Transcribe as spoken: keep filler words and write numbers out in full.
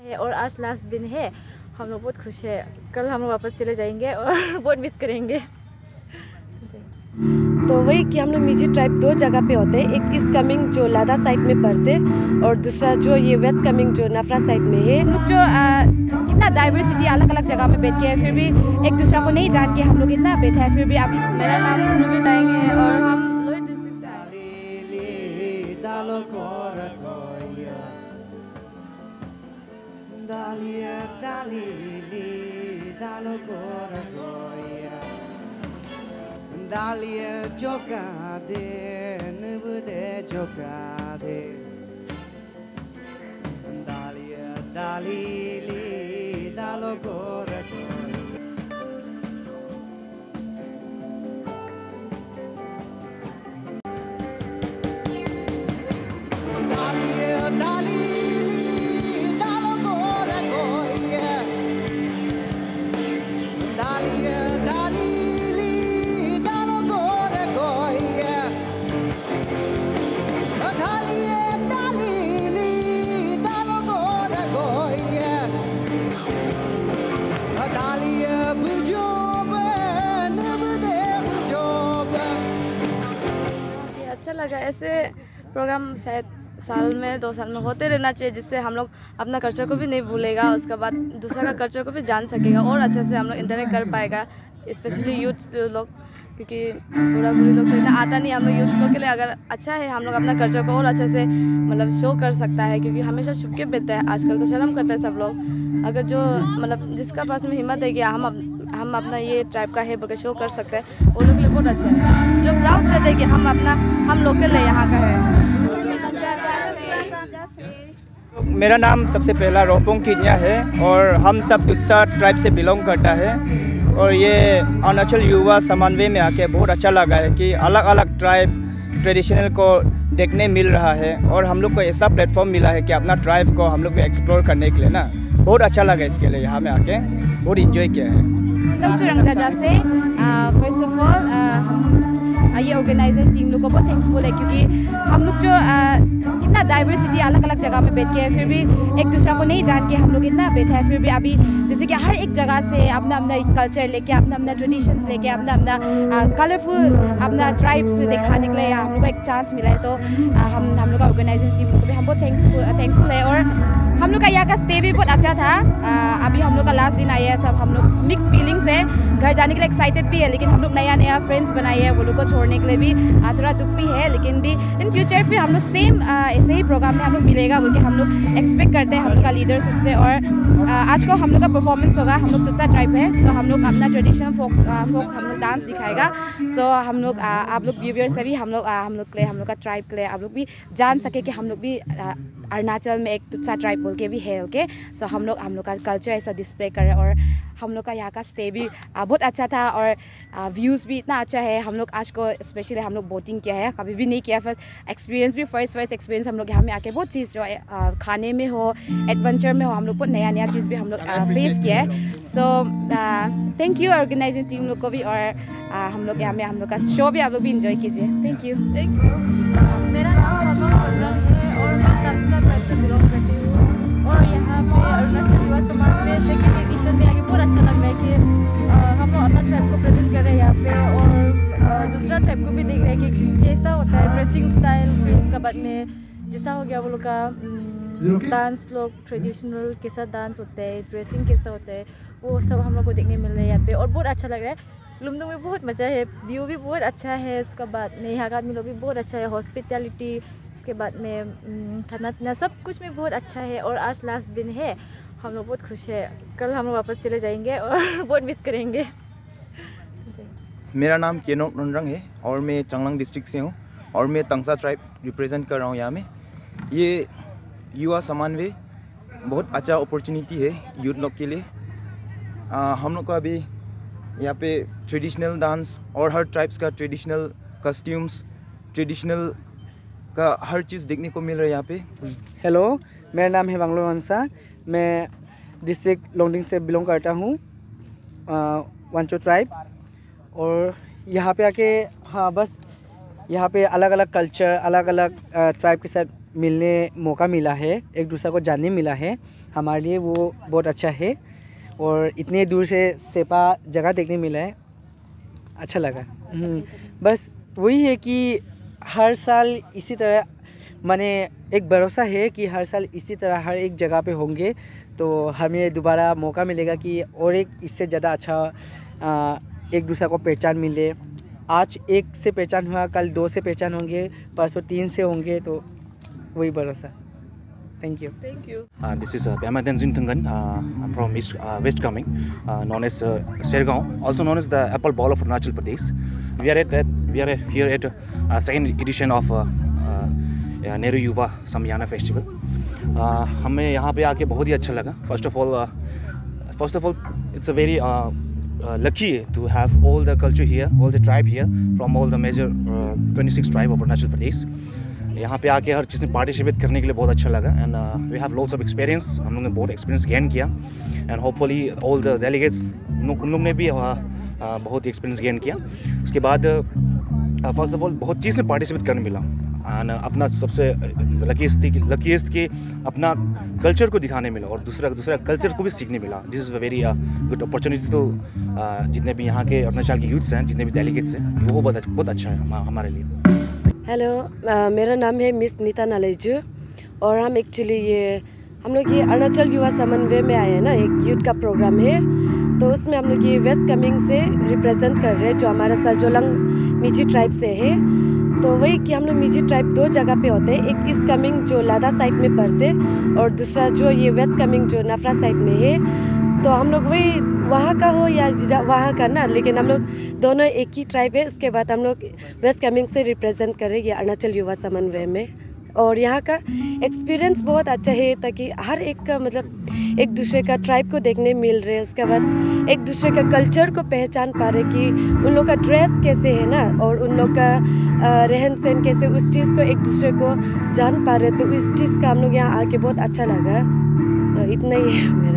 और आज लास्ट दिन है, हम लोग बहुत खुश है। कल हम लोग वापस चले जाएंगे और बहुत मिस करेंगे। तो वही कि हम लोग मिजी ट्राइब दो जगह पे होते हैं, एक ईस्ट कमिंग जो लादा साइड में पड़ते और दूसरा जो ये वेस्ट कमिंग जो नाफरा साइड में है। हम लोग जो आ, इतना डाइवर्सिटी अलग अलग जगह में बैठ के फिर भी एक दूसरा को नहीं जान के हम लोग इतना बैठे हैं। फिर भी अभी मेरा नाम रूबी ताइंग है और हम लोहित डिस्ट्रिक्ट से Dalia jogade, nubude jogade. Dalia dalili dalogora. Dalia dalili dalogora goya. Dalia dalili. अच्छा लगा। ऐसे प्रोग्राम शायद साल में दो साल में होते रहना चाहिए, जिससे हम लोग अपना कल्चर को भी नहीं भूलेगा, उसके बाद दूसरा का कल्चर को भी जान सकेगा और अच्छे से हम लोग इंटरेक्ट कर पाएगा, स्पेशली यूथ लोग, क्योंकि बूढ़ा बूढ़ी लोग तो इतना आता नहीं। हम लोग यूथ लोग के लिए अगर अच्छा है हम लोग अपना कल्चर को और अच्छे से मतलब शो कर सकता है, क्योंकि हमेशा छुप के बैठते हैं आजकल, तो शर्म करते हैं सब लोग। अगर जो मतलब जिसका पास में हिम्मत है कि हम हम अपना ये ट्राइब का है बोल के शो कर सकते हैं, वो लोग के लिए बहुत अच्छा है। जो प्राउड करते हैं कि हम अपना हम लोकल है, यहाँ का है। मेरा नाम सबसे पहला रोपोंग किन्या है और हम सब दुत्सा ट्राइब से बिलोंग करता है। और ये अरुणाचल युवा समन्वय में आके बहुत अच्छा लगा है कि अलग अलग ट्राइब ट्रेडिशनल को देखने मिल रहा है और हम लोग को ऐसा प्लेटफॉर्म मिला है कि अपना ट्राइब को हम लोग भी एक्सप्लोर करने के लिए ना बहुत अच्छा लगा। इसके लिए यहाँ में आके बहुत इंजॉय किया है। से फर्स्ट ऑफ ऑल ये ऑर्गेनाइजर टीम लोग को बहुत थैंक्सफुल है, क्योंकि हम लोग जो uh, इतना डाइवर्सिटी अलग अलग जगह में बैठ के फिर भी एक दूसरा को नहीं जान के हम लोग इतना बैठे हैं। फिर भी अभी जैसे कि हर एक जगह से अपना अपना कल्चर लेके, अपना अपना ट्रेडिशंस लेके, अपना अपना कलरफुल अपना ट्राइब्स दिखाने के लिए हम लोग को एक चांस मिला है। तो uh, हम हम लोग का ऑर्गेनाइजिंग टीम को भी हम बहुत थैंक्सफुल थैंकफुल है। और हम लोग का यहाँ का स्टे भी बहुत अच्छा था। uh, अभी हम लोग का लास्ट दिन आया है, सब हम लोग मिक्स फीलिंग्स है। घर जाने के लिए एक्साइटेड भी है, लेकिन हम लोग नया नया फ्रेंड्स बनाए हैं, वो लोग को छोड़ने के लिए भी थोड़ा दुख भी है, लेकिन भी इन फ्यूचर फिर हम लोग सेम ऐसे ही प्रोग्राम में हम लोग मिलेगा बोल के हम लोग एक्सपेक्ट करते हैं हम लोग का लीडरशिप से। और आज को हम लोग का परफॉर्मेंस होगा। हम लोग तुत्सा ट्राइब है, सो हम लोग अपना ट्रेडिशनल फोक फोक हम लोग डांस दिखाएगा। सो हम लोग आप लोग व्यूअर्स से भी हम लोग हम लोग के लिए हम लोग का ट्राइब के लिए आप लोग भी जान सके कि हम लोग भी अरुणाचल में एक तुत्सा ट्राइब बोल के भी है। ओके, सो हम लोग हम लोग का कल्चर ऐसा डिस्प्ले करें। और हम लोग का यहाँ का स्टे भी बहुत अच्छा था और व्यूज़ भी इतना अच्छा है। हम लोग आज को स्पेशली हम लोग बोटिंग किया है, कभी भी नहीं किया। फर्स्ट एक्सपीरियंस भी फर्स्ट फर्स्ट एक्सपीरियंस हम लोग यहाँ में आके बहुत चीज़ जो है खाने में हो, एडवेंचर में हो, हम लोग बहुत नया नया चीज़ भी हम लोग फेस किया है। So thank you organising team लोग को भी, और uh, हम लोग यहाँ में हम लोग का शो भी आप लोग भी इंजॉय कीजिए। थैंक यू थैंक यू मेरा नाम है और मैं तंसा ट्राइब से बिलोंग करती हूँ। और यहाँ पे अरुणाचल युवा समाज में सेकेंड एडिशन में आके बहुत अच्छा लग रहा है कि हम लोग अपना ट्राइब को प्रेजेंट कर रहे हैं यहाँ पे, और दूसरा ट्राइब को भी देख रहे हैं कि कैसा होता है ड्रेसिंग स्टाइल। फिर उसके बाद में जैसा हो गया वो लोग का डांस, लोग ट्रेडिशनल कैसा डांस होता है, ड्रेसिंग कैसा होता है, वो सब हम लोग को देखने मिल रहा है यहाँ पे और बहुत अच्छा लग रहा है। लुमदुंग में बहुत मज़ा है, व्यू भी बहुत अच्छा है। उसके बाद में यहाँ का आदमी लोग भी बहुत अच्छा है, हॉस्पिटैलिटी, उसके बाद में खाना पीना सब कुछ में बहुत अच्छा है। और आज लास्ट दिन है, हम लोग बहुत खुश है। कल हम लोग वापस चले जाएंगे और बहुत मिस करेंगे। मेरा नाम केनोक नोनरंग है और मैं चांगलांग डिस्ट्रिक्ट से हूँ और मैं तंसा ट्राइब रिप्रेजेंट कर रहा हूँ यहाँ में। ये युवा समन्वय बहुत अच्छा अपॉर्चुनिटी है यूथ लोग के लिए। आ, हम लोग को अभी यहाँ पे ट्रेडिशनल डांस और हर ट्राइब्स का ट्रेडिशनल कस्ट्यूम्स, ट्रेडिशनल का हर चीज़ देखने को मिल रहा है यहाँ पे। हेलो, मेरा नाम है वांगलो वंशा। मैं डिस्ट्रिक्ट लोंगडिंग से बिलोंग करता हूँ, वांचो ट्राइब। और यहाँ पे आके हाँ बस यहाँ पे अलग अलग कल्चर, अलग अलग ट्राइब के साथ मिलने मौका मिला है, एक दूसरे को जानने मिला है, हमारे लिए वो बहुत अच्छा है। और इतने दूर से सेपा जगह देखने मिला है, अच्छा लगा। बस वही है कि हर साल इसी तरह माने एक भरोसा है कि हर साल इसी तरह हर एक जगह पे होंगे तो हमें दोबारा मौका मिलेगा कि और एक इससे ज़्यादा अच्छा आ, एक दूसरे को पहचान मिले। आज एक से पहचान हुआ, कल दो से पहचान होंगे, परसों तीन से होंगे, तो वही भरोसा। Thank you. Thank you. Uh, this is uh, Pema Tenzin Tungan. Uh, I'm from East, uh, West Kaming, uh, known as uh, Sergaon, also known as the Apple Ball of Arunachal Pradesh. We are at that. We are here at uh, second edition of uh, uh, Nehru Yuva Samyana Festival. Uh, हमें यहाँ पे आके बहुत ही अच्छा लगा. First of all, uh, first of all, it's a very uh, uh, lucky to have all the culture here, all the tribe here from all the major uh, twenty-six tribe of Arunachal Pradesh. यहाँ पे आके हर चीज़ में participate करने के लिए बहुत अच्छा लगा and we have lots of experience, हम लोग ने बहुत एक्सपीरियंस गेन किया and hopefully all the delegates उन लोग ने भी uh, uh, बहुत ही एक्सपीरियंस गेन किया। उसके बाद फर्स्ट ऑफ ऑल बहुत चीज़ में पार्टिसिपेट करने मिला एंड अपना सबसे लकीस्ट थी लकीस्ट कि अपना कल्चर को दिखाने मिला और दूसरा दूसरा कल्चर को भी सीखने मिला। This is a very good opportunity. तो जितने भी यहाँ के अरुणाचल के यूथ्स हैं, जितने भी डेलीगेट्स हैं, वो बहुत बहुत अच्छा है हमारे लिए। हेलो, uh, मेरा नाम है मिस नीता नालेजू और हम एक्चुअली ये हम लोग ये अरुणाचल युवा समन्वय में आए हैं ना, एक यूथ का प्रोग्राम है, तो उसमें हम लोग ये वेस्ट कमिंग से रिप्रेजेंट कर रहे हैं, जो हमारा सजोलंग मिजी ट्राइब से है। तो वही कि हम लोग मिजी ट्राइब दो जगह पे होते हैं, एक ईस्ट कमिंग जो लादा साइड में पड़ते और दूसरा जो ये वेस्ट कमिंग जो नाफरा साइड में है। तो हम लोग वही वहाँ का हो या वहाँ का ना, लेकिन हम लोग दोनों एक ही ट्राइब है। उसके बाद हम लोग वेस्ट कमिंग से रिप्रेजेंट कर रहे हैं अरुणाचल युवा समन्वय में और यहाँ का एक्सपीरियंस बहुत अच्छा है, ताकि हर एक का मतलब एक दूसरे का ट्राइब को देखने मिल रहे हैं। उसके बाद एक दूसरे का कल्चर को पहचान पा रहे कि उन लोग का ड्रेस कैसे है ना, और उन लोग का रहन सहन कैसे, उस चीज़ को एक दूसरे को जान पा रहे। तो इस चीज़ का हम लोग यहाँ आके बहुत अच्छा लगा। तो इतना ही है।